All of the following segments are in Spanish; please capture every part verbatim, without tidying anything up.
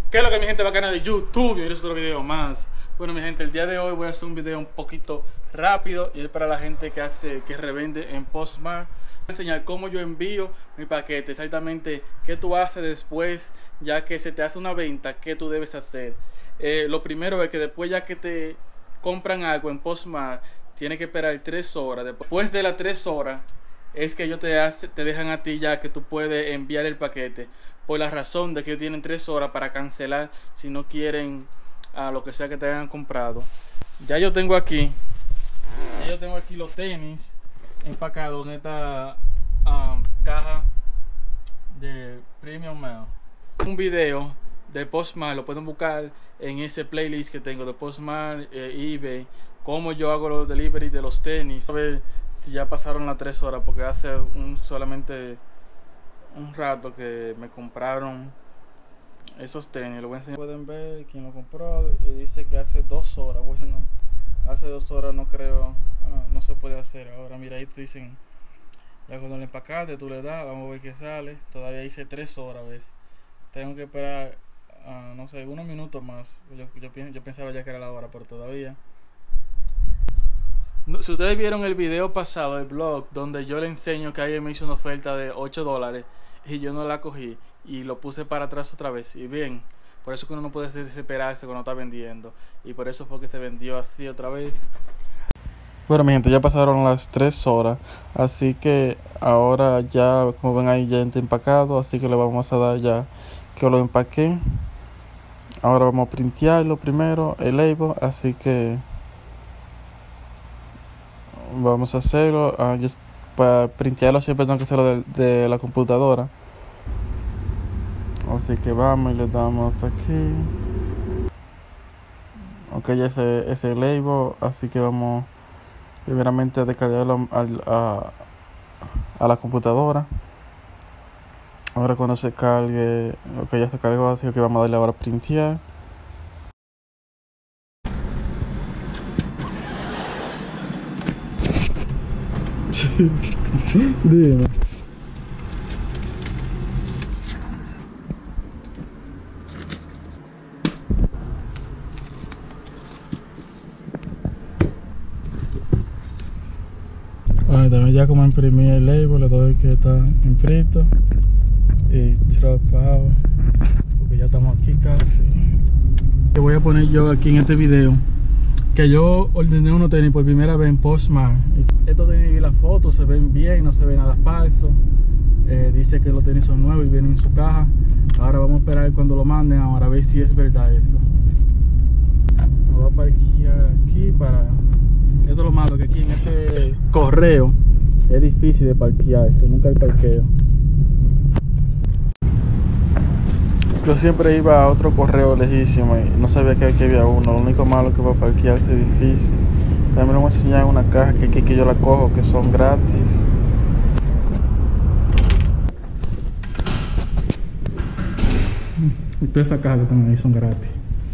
¿Qué es lo que mi gente bacana de YouTube? Bienvenidos a otro video más. Bueno mi gente, el día de hoy voy a hacer un video un poquito rápido y es para la gente que hace, que revende en Postmart. Voy a enseñar cómo yo envío mi paquete, exactamente qué tú haces después, ya que se te hace una venta, qué tú debes hacer. Eh, lo primero es que después ya que te compran algo en Postmart, tienes que esperar tres horas. Después de las tres horas es que ellos te, hace, te dejan a ti ya que tú puedes enviar el paquete, por la razón de que ellos tienen tres horas para cancelar si no quieren a lo que sea que te hayan comprado. Ya yo tengo aquí, ya yo tengo aquí los tenis empacados en esta um, caja de Premium Mail. Un video de Postmart lo pueden buscar en ese playlist que tengo de Postmart, eh, eBay, cómo yo hago los delivery de los tenis. A ver si ya pasaron las tres horas, porque hace un, solamente un rato que me compraron esos tenis. Lo voy a enseñar. Pueden ver quién lo compró y dice que hace dos horas. Bueno, hace dos horas no creo, ah, no se puede hacer ahora. Mira, ahí te dicen, ya cuando le empacaste tú le das, vamos a ver qué sale. Todavía hice tres horas, ¿ves? Tengo que esperar, uh, no sé, unos minutos más. Yo, yo, yo pensaba ya que era la hora, pero todavía. No, si ustedes vieron el video pasado, el blog, donde yo le enseño que alguien me hizo una oferta de ocho dólares y yo no la cogí y lo puse para atrás otra vez. Y bien, por eso que uno no puede desesperarse cuando está vendiendo. Y por eso fue que se vendió así otra vez. Bueno mi gente, ya pasaron las tres horas, así que ahora ya, como ven ahí, ya está empacado, así que le vamos a dar ya que lo empaqué. Ahora vamos a printearlo primero, el label, así que vamos a hacerlo. Uh, yo, para printearlo siempre tengo que hacerlo de, de la computadora, así que vamos y le damos aquí. Ok, ya ese, ese label, así que vamos primeramente a descargarlo al, a, a la computadora. Ahora cuando se cargue, ok, ya se cargó, así que vamos a darle ahora a printear. Dime. Bueno, también ya como imprimí el label, le doy que está impreso y drop out, porque ya estamos aquí casi. Que voy a poner yo aquí en este video que yo ordené unos tenis por primera vez en Postmart. Estos tenis y las fotos se ven bien, no se ve nada falso. Eh, dice que los tenis son nuevos y vienen en su caja. Ahora vamos a esperar cuando lo manden, ahora a ver si es verdad eso. Me voy a parquear aquí para... Esto es lo malo, que aquí en este correo es difícil de parquearse, nunca hay parqueo. Yo siempre iba a otro correo lejísimo y no sabía que aquí había uno. Lo único malo que para parquearse es difícil. También les voy a enseñar una caja que aquí que yo la cojo, que son gratis. Y todas esas cajas que están ahí son gratis.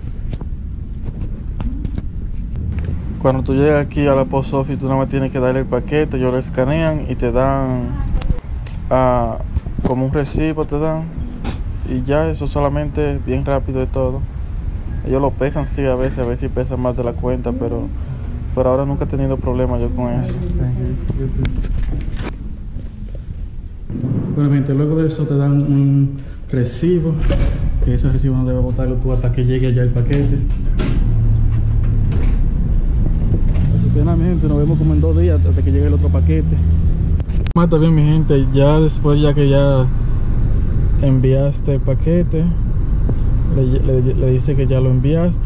Cuando tú llegas aquí a la post office, tú nada más tienes que darle el paquete, ellos lo escanean y te dan uh, como un recibo, te dan. Y ya, eso solamente es bien rápido de todo. Ellos lo pesan, sí, a veces, a veces pesan más de la cuenta, pero por ahora nunca he tenido problemas yo con eso. Bueno gente, luego de eso te dan un recibo, que ese recibo no debes botarlo tú hasta que llegue ya el paquete. Así que nada mi gente, nos vemos como en dos días hasta que llegue el otro paquete. Está bien mi gente, ya después ya que ya enviaste el paquete, le, le, le dice que ya lo enviaste.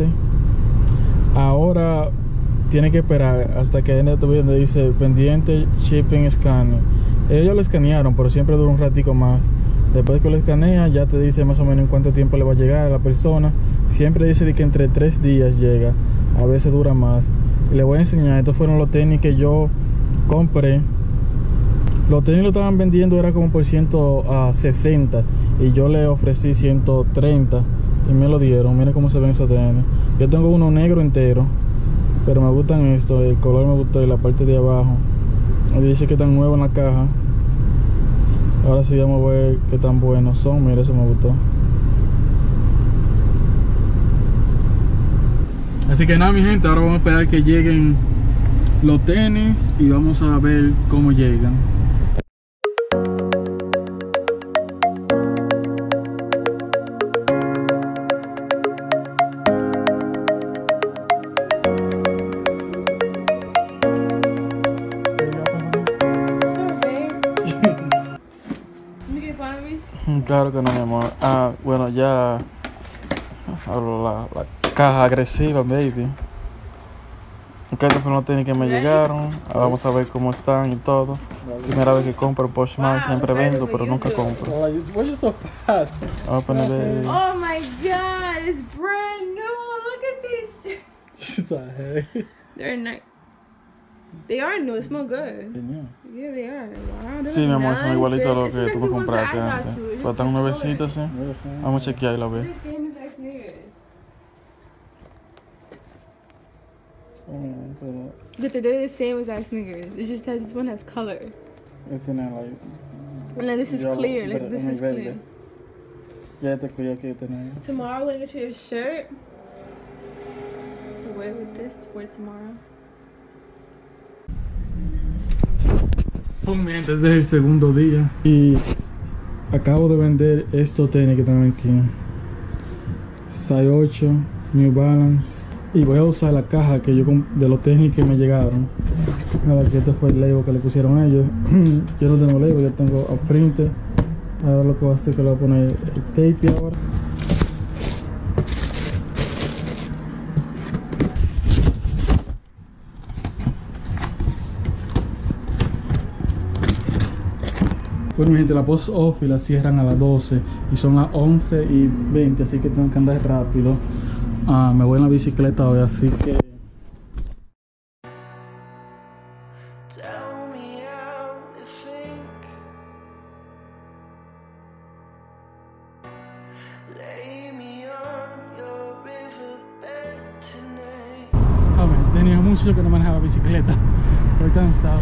Ahora tiene que esperar hasta que en este video donde dice pendiente shipping scanner. Ellos lo escanearon, pero siempre dura un ratico más. Después que lo escanea ya te dice más o menos en cuánto tiempo le va a llegar a la persona. Siempre dice que entre tres días llega, a veces dura más. Y le voy a enseñar, estos fueron los tenis que yo compré. Los tenis lo estaban vendiendo, era como por ciento sesenta y yo le ofrecí ciento treinta y me lo dieron. Miren cómo se ven esos tenis. Yo tengo uno negro entero, pero me gustan estos, el color me gustó y la parte de abajo. Y dice que están nuevos en la caja. Ahora sí vamos a ver qué tan buenos son. Mira, eso me gustó. Así que nada, mi gente, ahora vamos a esperar que lleguen los tenis y vamos a ver cómo llegan. Claro que no, mi amor. Ah, bueno, ya la, la caja agresiva, baby. Estos fueron los tenis que me llegaron. Ahora vamos a ver cómo están y todo. Primera vez que compro Poshmark, siempre vendo, pero nunca compro. Why you so fast? Open it, baby. Oh my god, it's brand new. Look at these shit. They're nice. They are new, they smell good. Yeah, they are. Wow, they sí, mi amor, nice, son igualitos a lo que like tú me compraste antes. Pero están nuevecitos, sí. Vamos a chequear y la ver. But they're the same exact sneakers. It just has, this one has color. Este no, like, and then this is clear, like this is clear. Ya este clear que tiene. Tomorrow I'm gonna get you a shirt to wear with this to wear tomorrow. Un momento, este es el segundo día y acabo de vender estos tenis que están aquí. size ocho, New Balance. Y voy a usar la caja que yo de los tenis que me llegaron. Ahora que este fue el label que le pusieron a ellos. Yo no tengo label, yo tengo a printer. Ahora lo que voy a hacer es que le voy a poner el tape ahora. Bueno, mi gente, la post office la cierran a las doce y son las once y veinte, así que tengo que andar rápido. Ah, me voy en la bicicleta hoy, así que... A ver, tenía mucho que no manejaba bicicleta. Estoy cansado.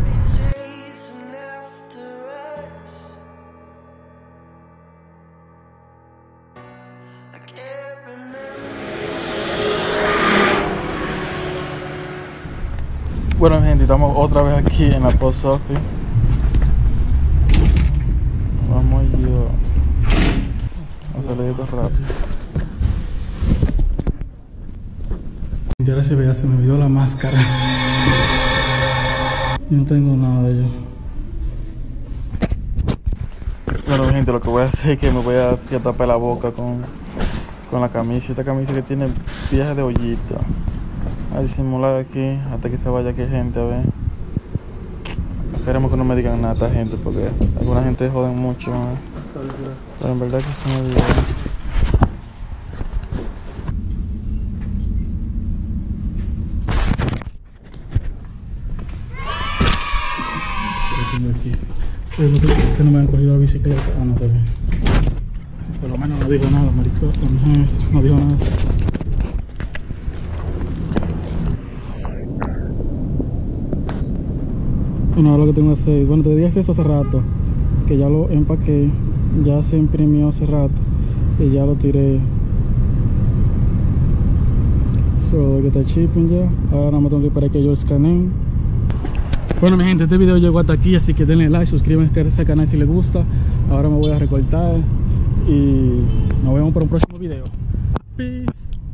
Bueno, gente, estamos otra vez aquí en la post office. Vamos yo a salir de esto rápido. Y ahora se ve, se me olvidó la máscara. Y no tengo nada de ello. Bueno, gente, lo que voy a hacer es que me voy a, a tapar la boca con, con la camisa. Esta camisa que tiene viaje de hoyito. A disimular aquí hasta que se vaya aquí gente, a ver. Esperemos que no me digan nada esta gente, porque alguna gente joden mucho, ¿eh? Pero en verdad que se me olvidó. Aquí. Oye, ¿por qué no me han cogido la bicicleta? Ah, no, también. Por lo menos no dijo nada, maricón. No dijo nada. Bueno, ahora lo que tengo que hacer, bueno, te dije eso hace rato, que ya lo empaqué, ya se imprimió hace rato y ya lo tiré. Solo que está shipping ya. Ahora nada más tengo que esperar que yo lo escaneen. Bueno, mi gente, este video llegó hasta aquí, así que denle like, suscríbanse a este canal si les gusta. Ahora me voy a recortar y nos vemos para un próximo video. Peace.